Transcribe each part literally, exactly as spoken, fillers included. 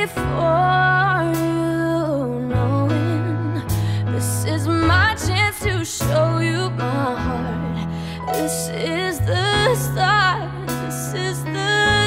for you, knowing this is my chance to show you my heart. This is the start, this is the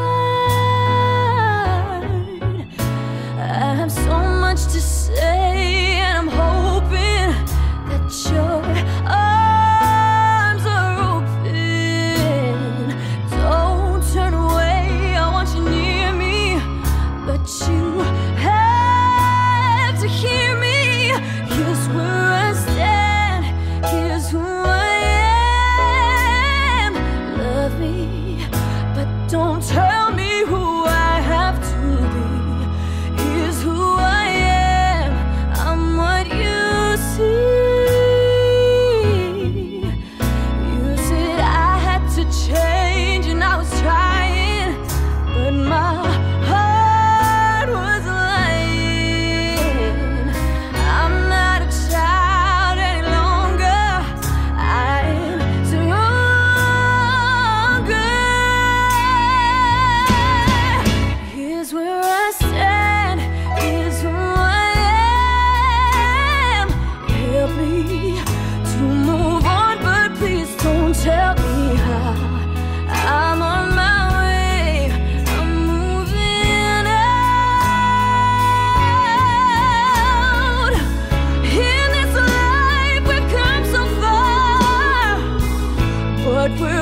start. I have so much to say, and I'm hoping that your arms are open. Don't turn away, I want you near me, but you have to hear me. Here's where I stand, here's who I am. Love me, but don't tell me who I have to be. Here's who I am, I'm what you see. You said I had to change, and I was trying, but my heart was lying. I'm not a child any longer, I'm stronger. Here's where I stand, here's who I am. Help me to move on, but please don't tell me how. I'm on my way, I'm moving out. In this life we've come so far, but we're